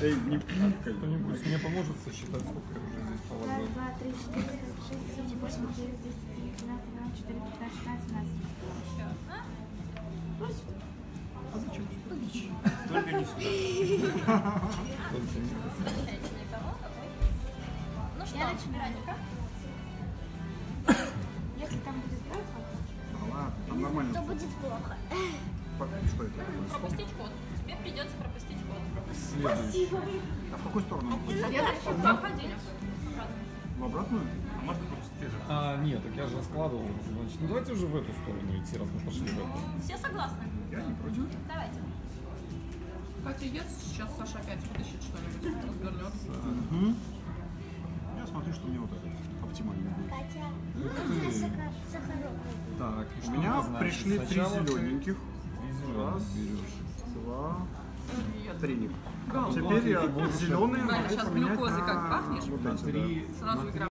Эй, не Кто-нибудь мне поможет сосчитать, сколько я уже здесь положил? 1, 2, 3, 4, 5, 6, 7, 8, 9, 10, 11, 12, 13, 14, 15, 16, 17. Еще одна. А зачем? Только не сюда. Замечательно, кого? Ну что, Я начинаю. Вероника? Если там будет плохо, Да ладно, там нормально. то будет плохо. Что это? Пропустить код. Тебе придется пропустить код. Спасибо. А в какую сторону? Следующий проходили. В обратную? А можно пропустить те же? Нет, так я же раскладывал уже. Значит, ну давайте уже в эту сторону идти, раз мы пошли в эту. Все согласны? Я не против. Давайте. Катя, если сейчас Саша опять вытащит что-нибудь, развернет. Я смотрю, что мне вот это оптимально будет. Катя, сахарок. Так, и У что меня это значит? пришли 3 Сначала ты зелененьких. зелёных Раз, берешь. 2, 3. Галочка. Теперь я зеленые Галя, могу сейчас поменять глюкозы как на пахнешь? вот На эти, да. 3, Сразу игра